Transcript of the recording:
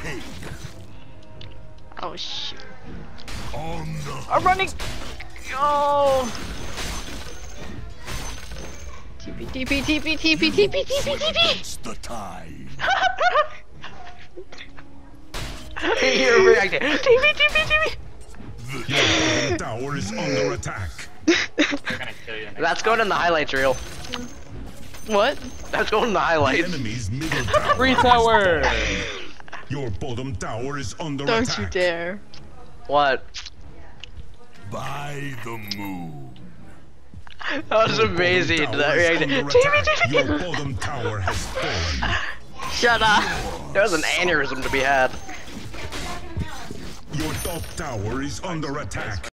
cake. Oh shit. On the I'm running! Oh! TP, TP, TP, TP, TP, TP, TP! It's the tide. You're reacting. TP, TP, TP! The tower is under attack. They're gonna kill you. That's going in the highlights reel. What? That's going in the The highlights. enemy's middle tower. Free tower! Your bottom tower is under Don't attack. you dare. What? By the moon. That was amazing. Your bottom That tower is reaction. under attack. Your bottom tower has fallen. Shut up. There was an aneurysm to be had. Your top tower is under attack.